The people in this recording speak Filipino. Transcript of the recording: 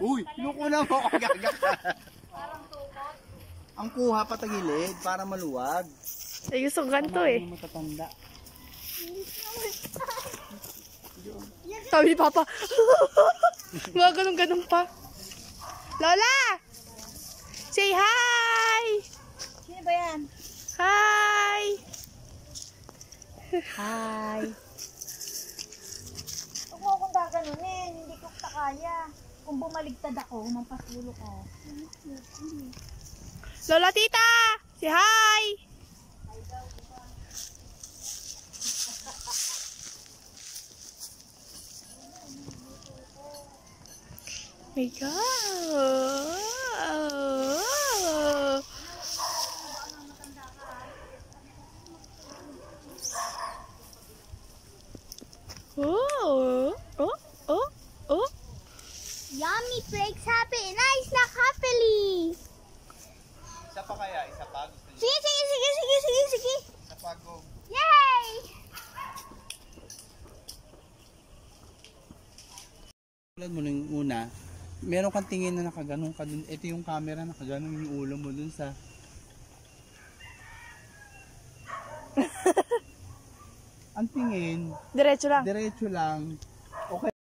Uy, lukuna mo. Gagak ka. Ang kuha patagilid para maluwag. Ay, gusto ganito eh. Matatanda. Sabi ni Papa. Mga ganun-ganun pa. Lola! Say hi! Sino ba yan? Hi! Hi! Huwag mo akong gaganunin. Hindi ko kaya. Kung bumaligtad ako, mampasulo ko. Lola Tita! Say hi! My God! Oh! Oh! Oh! Oh! Yummy flakes happy. Nice na happily. Isa pa kaya? Isa pa? Sige. Isa pa go. Yay! Tulad mo nung una, meron kang tingin na nakaganon ka dun. Ito yung camera, nakaganon yung ulo mo dun sa... Ang tingin, Diretso lang. diretso lang. Okay.